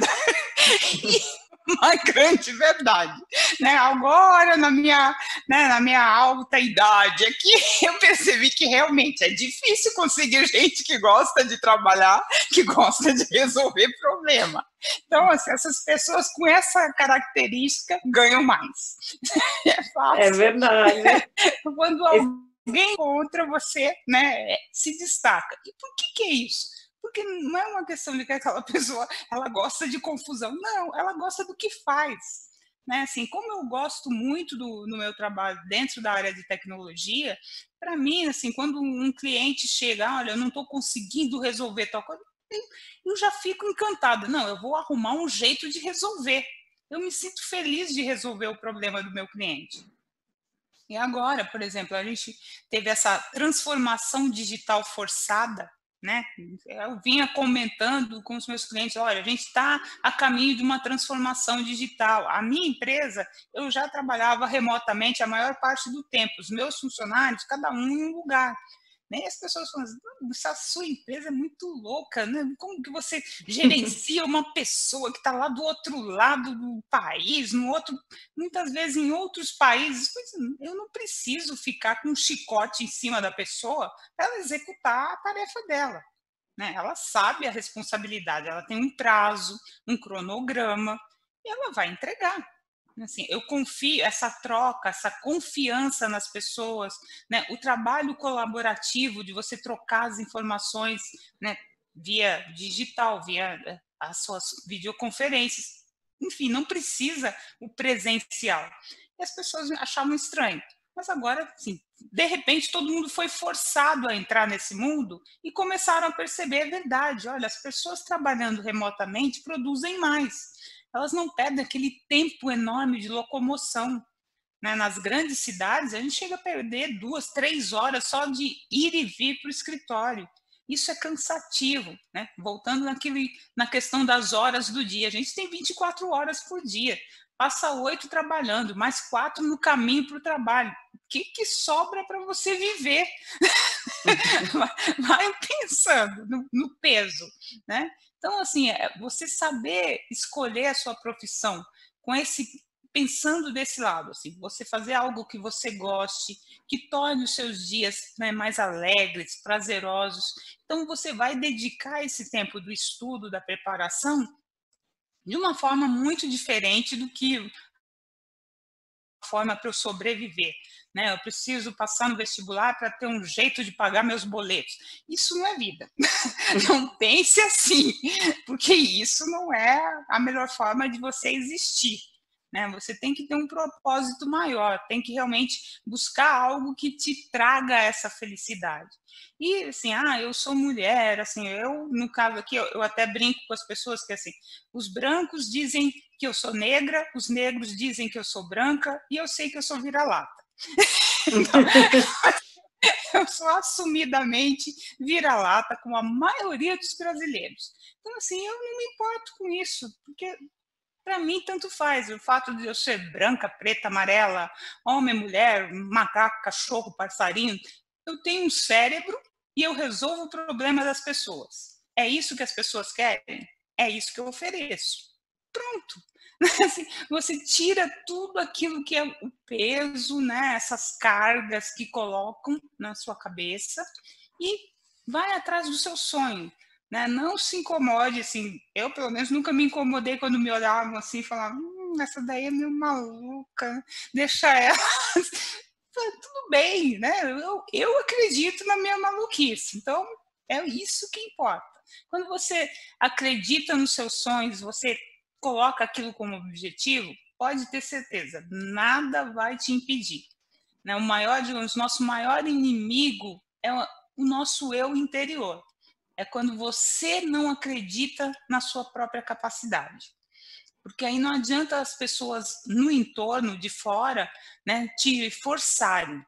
E uma grande verdade, né? Agora na minha, né, na minha alta idade aqui, eu percebi que realmente é difícil conseguir gente que gosta de trabalhar, que gosta de resolver problema. Então, assim, essas pessoas com essa característica ganham mais. É fácil. É verdade. Quando alguém encontra você, né, se destaca. E por que que é isso? Porque não é uma questão de que aquela pessoa ela gosta de confusão, não, ela gosta do que faz. Né? Assim, como eu gosto muito do, no meu trabalho dentro da área de tecnologia, para mim, assim, quando um cliente chega, olha, eu não estou conseguindo resolver tal coisa, eu já fico encantada. Não, eu vou arrumar um jeito de resolver. Eu me sinto feliz de resolver o problema do meu cliente. E agora, por exemplo, a gente teve essa transformação digital forçada, né? Eu vinha comentando com os meus clientes, olha, a gente está a caminho de uma transformação digital. A minha empresa, eu já trabalhava remotamente a maior parte do tempo, os meus funcionários, cada um em um lugar. Né? E as pessoas falam assim, essa sua empresa é muito louca, né? Como que você gerencia uma pessoa que está lá do outro lado do país, no outro, muitas vezes em outros países? Eu não preciso ficar com um chicote em cima da pessoa para ela executar a tarefa dela. Né? Ela sabe a responsabilidade, ela tem um prazo, um cronograma, e ela vai entregar. Assim, eu confio, essa troca, essa confiança nas pessoas, né? O trabalho colaborativo de você trocar as informações, né, via digital, via as suas videoconferências, enfim, não precisa o presencial. E as pessoas achavam estranho. Mas agora, assim, de repente, todo mundo foi forçado a entrar nesse mundo e começaram a perceber a verdade. Olha, as pessoas trabalhando remotamente produzem mais. Elas não perdem aquele tempo enorme de locomoção. Né? Nas grandes cidades, a gente chega a perder duas, três horas só de ir e vir para o escritório. Isso é cansativo, né? Voltando naquele, na questão das horas do dia. A gente tem vinte e quatro horas por dia. Passa oito trabalhando, mais quatro no caminho para o trabalho. O que, que sobra para você viver? Vai pensando no, no peso, né? Então, assim, é você saber escolher a sua profissão com esse, pensando desse lado, assim, você fazer algo que você goste, que torne os seus dias, né, mais alegres, prazerosos. Então, você vai dedicar esse tempo do estudo, da preparação, de uma forma muito diferente do que forma para eu sobreviver, né? Eu preciso passar no vestibular para ter um jeito de pagar meus boletos. Isso não é vida. Não pense assim, porque isso não é a melhor forma de você existir. Né? Você tem que ter um propósito maior, tem que realmente buscar algo que te traga essa felicidade. E assim, ah, eu sou mulher, assim, eu, no caso aqui, eu, eu até brinco com as pessoas que assim, os brancos dizem que eu sou negra, os negros dizem que eu sou branca, e eu sei que eu sou vira-lata. Então, eu sou assumidamente vira-lata com a maioria dos brasileiros. Então, assim, eu não me importo com isso, porque para mim, tanto faz. O fato de eu ser branca, preta, amarela, homem, mulher, macaco, cachorro, passarinho, eu tenho um cérebro e eu resolvo o problema das pessoas. É isso que as pessoas querem? É isso que eu ofereço. Pronto. Assim, você tira tudo aquilo que é o peso, né? Essas cargas que colocam na sua cabeça e vai atrás do seu sonho. Né? Não se incomode, assim, eu pelo menos nunca me incomodei quando me olhavam assim e falavam, hum, essa daí é meio maluca, deixa ela. Tudo bem, né? Eu, eu acredito na minha maluquice, então é isso que importa. Quando você acredita nos seus sonhos, você coloca aquilo como objetivo, pode ter certeza, nada vai te impedir. Né? O maior, digamos, nosso maior inimigo é o nosso eu interior. É quando você não acredita na sua própria capacidade. Porque aí não adianta as pessoas no entorno, de fora, né, te forçarem.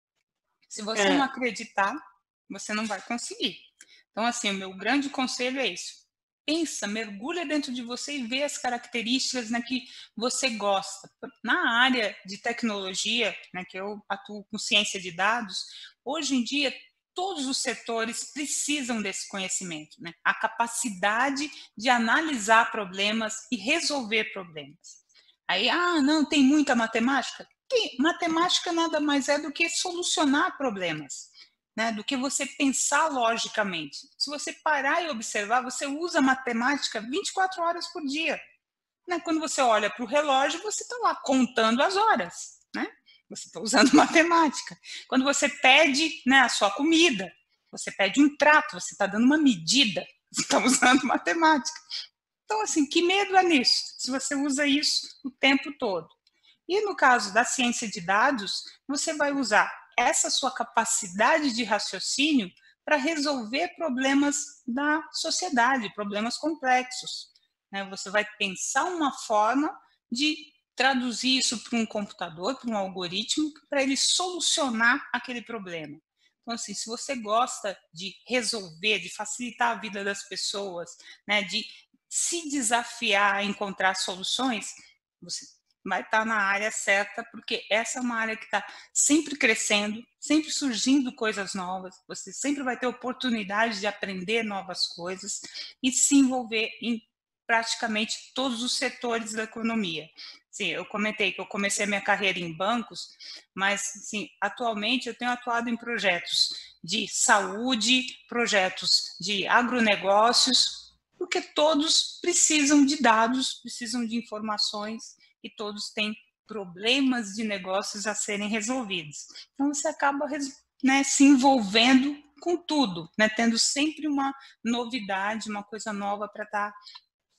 Se você é. não acreditar, você não vai conseguir. Então, assim, o meu grande conselho é isso. Pensa, mergulha dentro de você e vê as características, né, que você gosta. Na área de tecnologia, né, que eu atuo com ciência de dados, hoje em dia, todos os setores precisam desse conhecimento, né? A capacidade de analisar problemas e resolver problemas. Aí, ah, não, tem muita matemática? Tem. Matemática nada mais é do que solucionar problemas, né? Do que você pensar logicamente. Se você parar e observar, você usa matemática vinte e quatro horas por dia. Né? Quando você olha para o relógio, você está lá contando as horas, né? Você está usando matemática. Quando você pede, né, a sua comida, você pede um prato, você está dando uma medida, você está usando matemática. Então, assim, que medo é nisso, se você usa isso o tempo todo. E no caso da ciência de dados, você vai usar essa sua capacidade de raciocínio para resolver problemas da sociedade, problemas complexos. Né? Você vai pensar uma forma de traduzir isso para um computador, para um algoritmo, para ele solucionar aquele problema. Então, assim, se você gosta de resolver, de facilitar a vida das pessoas, né, de se desafiar a encontrar soluções, você vai estar na área certa, porque essa é uma área que está sempre crescendo, sempre surgindo coisas novas, você sempre vai ter oportunidade de aprender novas coisas e se envolver em praticamente todos os setores da economia. Sim, eu comentei que eu comecei a minha carreira em bancos, mas sim, atualmente eu tenho atuado em projetos de saúde, projetos de agronegócios, porque todos precisam de dados, precisam de informações e todos têm problemas de negócios a serem resolvidos. Então você acaba, né, se envolvendo com tudo, né, tendo sempre uma novidade, uma coisa nova para estar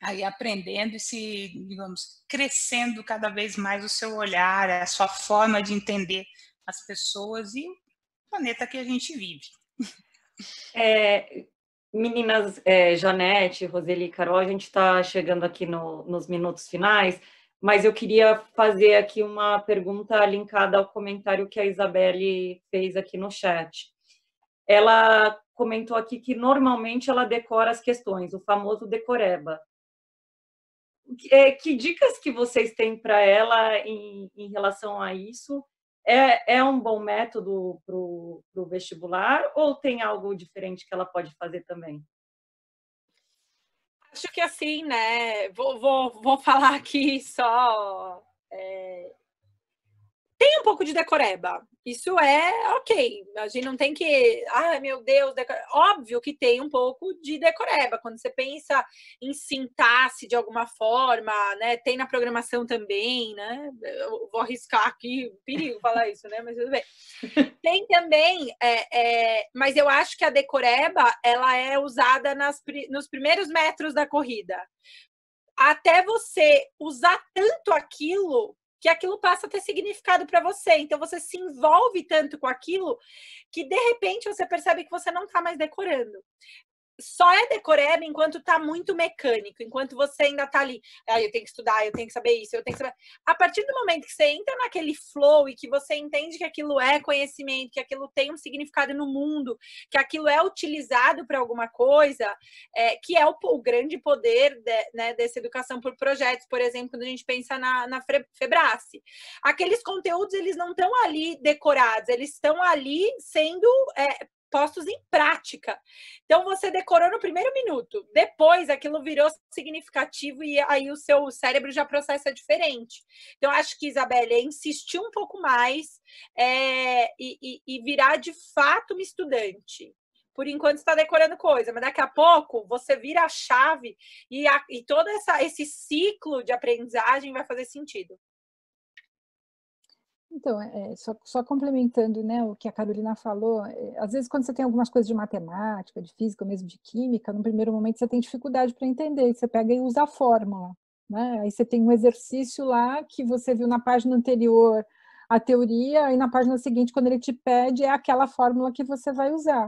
aí aprendendo e se, digamos, crescendo cada vez mais o seu olhar, a sua forma de entender as pessoas e o planeta que a gente vive. É, meninas, é, Janete, Roseli e Carol, a gente está chegando aqui no, nos minutos finais, mas eu queria fazer aqui uma pergunta linkada ao comentário que a Isabelle fez aqui no chat. Ela comentou aqui que normalmente ela decora as questões, o famoso decoreba. É, que dicas que vocês têm para ela em, em relação a isso? É, é um bom método para o vestibular ou tem algo diferente que ela pode fazer também? Acho que assim, né? Vou, vou, vou falar aqui só. É... Tem um pouco de decoreba. Isso é ok. A gente não tem que. Ai, meu Deus, decoreba. Óbvio que tem um pouco de decoreba. Quando você pensa em sintaxe de alguma forma, né? Tem na programação também, né? Eu vou arriscar aqui, perigo falar isso, né? Mas tudo bem. Tem também, é, é, mas eu acho que a decoreba ela é usada nas, nos primeiros metros da corrida. Até você usar tanto aquilo que aquilo passa a ter significado para você. Então, você se envolve tanto com aquilo que, de repente, você percebe que você não está mais decorando. Só é decoreba enquanto está muito mecânico, enquanto você ainda está ali. Ah, eu tenho que estudar, eu tenho que saber isso, eu tenho que saber. A partir do momento que você entra naquele flow e que você entende que aquilo é conhecimento, que aquilo tem um significado no mundo, que aquilo é utilizado para alguma coisa, é, que é o, o grande poder de, né, dessa educação por projetos, por exemplo, quando a gente pensa na, na Febrace. Aqueles conteúdos, eles não estão ali decorados, eles estão ali sendo... É, postos em prática. Então, você decorou no primeiro minuto. Depois, aquilo virou significativo e aí o seu cérebro já processa diferente. Então, acho que, Isabelle, é insistir um pouco mais é, e, e, e virar, de fato, uma estudante. Por enquanto, você está decorando coisa, mas daqui a pouco você vira a chave e, a, e todo essa, esse ciclo de aprendizagem vai fazer sentido. Então, é, só, só complementando, né, o que a Carolina falou, é, às vezes quando você tem algumas coisas de matemática, de física, ou mesmo de química, no primeiro momento você tem dificuldade para entender, você pega e usa a fórmula, né? Aí você tem um exercício lá que você viu na página anterior a teoria, e na página seguinte, quando ele te pede, é aquela fórmula que você vai usar.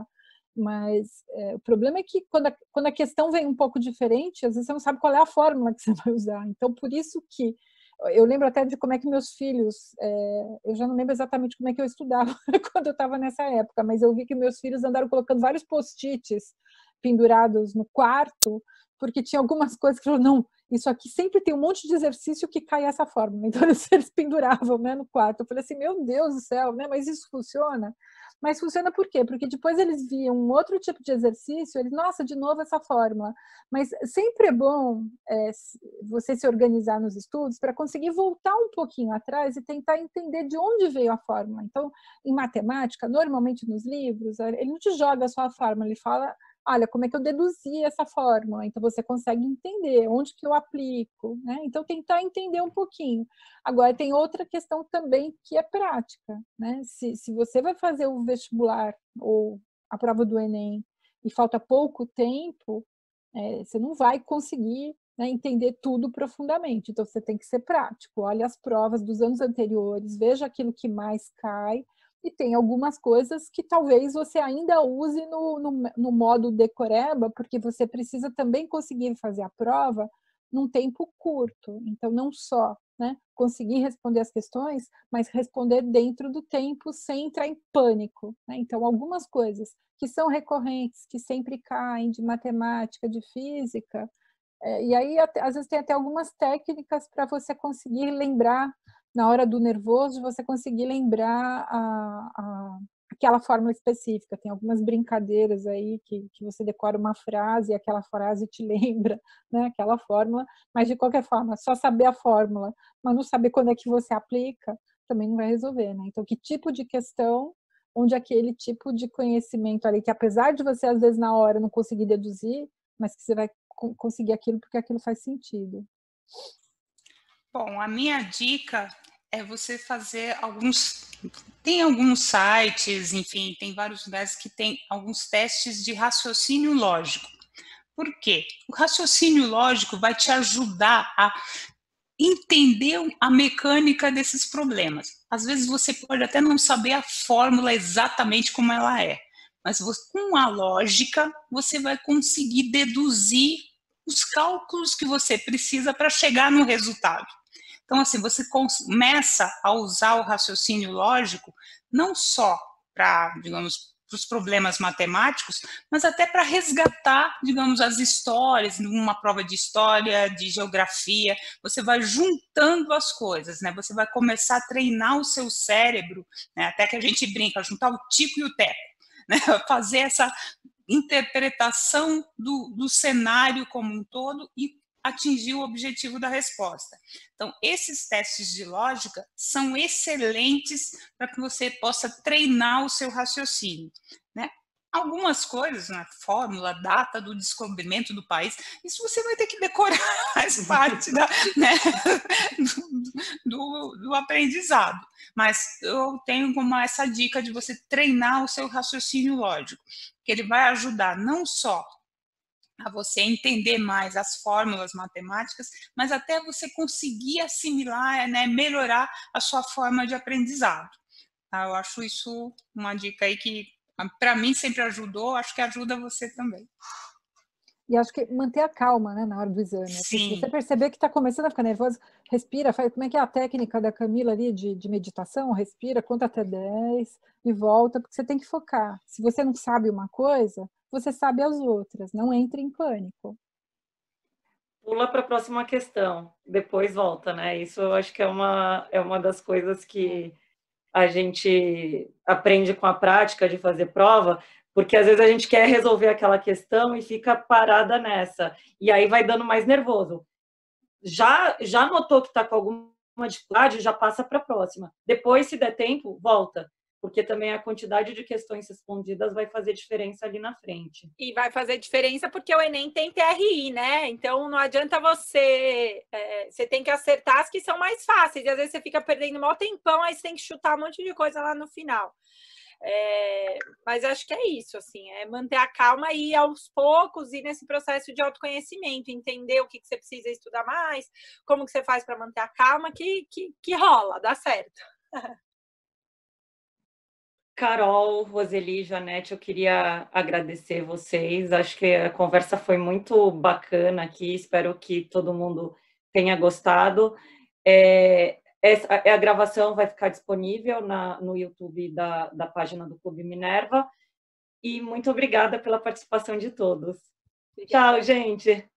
Mas é, o problema é que quando a, quando a questão vem um pouco diferente, às vezes você não sabe qual é a fórmula que você vai usar. Então, por isso que eu lembro até de como é que meus filhos, é, eu já não lembro exatamente como é que eu estudava quando eu estava nessa época, mas eu vi que meus filhos andaram colocando vários post-its pendurados no quarto, porque tinha algumas coisas que eu não, isso aqui sempre tem um monte de exercício que cai essa forma, então eles, eles penduravam, né, no quarto. Eu falei assim, meu Deus do céu, né, mas isso funciona? Mas funciona por quê? Porque depois eles viam um outro tipo de exercício, eles, nossa, de novo essa fórmula. Mas sempre é bom é, você se organizar nos estudos para conseguir voltar um pouquinho atrás e tentar entender de onde veio a fórmula. Então, em matemática, normalmente nos livros, ele não te joga só a fórmula, ele fala, olha, como é que eu deduzi essa fórmula? Então, você consegue entender onde que eu aplico, né? Então, tentar entender um pouquinho. Agora, tem outra questão também que é prática, né? Se, se você vai fazer o vestibular ou a prova do Enem e falta pouco tempo, é, você não vai conseguir, né, entender tudo profundamente. Então, você tem que ser prático. Olha as provas dos anos anteriores, veja aquilo que mais cai, e tem algumas coisas que talvez você ainda use no, no, no modo decoreba, porque você precisa também conseguir fazer a prova num tempo curto. Então, não só, né, conseguir responder as questões, mas responder dentro do tempo sem entrar em pânico, né? Então, algumas coisas que são recorrentes, que sempre caem, de matemática, de física, é, e aí até, às vezes tem até algumas técnicas para você conseguir lembrar, na hora do nervoso, você conseguir lembrar a, a, aquela fórmula específica. Tem algumas brincadeiras aí que, que você decora uma frase e aquela frase te lembra, né, aquela fórmula, mas de qualquer forma, só saber a fórmula, mas não saber quando é que você aplica, também não vai resolver, né? Então, que tipo de questão, onde aquele tipo de conhecimento ali, que apesar de você, às vezes, na hora não conseguir deduzir, mas que você vai conseguir aquilo porque aquilo faz sentido. Bom, a minha dica é você fazer alguns... Tem alguns sites, enfim, tem vários lugares que tem alguns testes de raciocínio lógico. Por quê? O raciocínio lógico vai te ajudar a entender a mecânica desses problemas. Às vezes você pode até não saber a fórmula exatamente como ela é, mas você, com a lógica você vai conseguir deduzir os cálculos que você precisa para chegar no resultado. Então, assim, você começa a usar o raciocínio lógico não só para, digamos, para os problemas matemáticos, mas até para resgatar, digamos, as histórias, numa prova de história, de geografia, você vai juntando as coisas, né? Você vai começar a treinar o seu cérebro, né? Até que a gente brinca, juntar o tico e o teco, né? Fazer essa interpretação do, do cenário como um todo e atingir o objetivo da resposta. Então, esses testes de lógica são excelentes para que você possa treinar o seu raciocínio, né? Algumas coisas, na fórmula, data do descobrimento do país, isso você vai ter que decorar, faz parte da, né, do, do, do aprendizado. Mas eu tenho como essa dica de você treinar o seu raciocínio lógico, que ele vai ajudar não só a você entender mais as fórmulas matemáticas, mas até você conseguir assimilar, né, melhorar a sua forma de aprendizado. Tá? Eu acho isso uma dica aí que, para mim, sempre ajudou, acho que ajuda você também. E acho que manter a calma, né, na hora do exame. Sim. Se você perceber que está começando a ficar nervoso, respira, faz, como é que é a técnica da Camila ali de, de meditação? Respira, conta até dez e volta, porque você tem que focar. Se você não sabe uma coisa, você sabe as outras, não entre em pânico. Pula para a próxima questão, depois volta, né? Isso eu acho que é uma, é uma das coisas que a gente aprende com a prática de fazer prova, porque às vezes a gente quer resolver aquela questão e fica parada nessa, e aí vai dando mais nervoso. Já, já notou que está com alguma dificuldade, já passa para a próxima. Depois, se der tempo, volta, porque também a quantidade de questões respondidas vai fazer diferença ali na frente. E vai fazer diferença porque o Enem tem T R I, né? Então não adianta você... É, você tem que acertar as que são mais fáceis, e às vezes você fica perdendo um maior tempão, aí você tem que chutar um monte de coisa lá no final. É, mas acho que é isso, assim, é manter a calma e ir aos poucos, ir nesse processo de autoconhecimento, entender o que, que você precisa estudar mais, como que você faz para manter a calma, que, que, que rola, dá certo. Carol, Roseli, Janete, eu queria agradecer vocês. Acho que a conversa foi muito bacana aqui. Espero que todo mundo tenha gostado. É, essa, a gravação vai ficar disponível na, no YouTube da, da página do Clube Minerva. E muito obrigada pela participação de todos. Obrigada. Tchau, gente.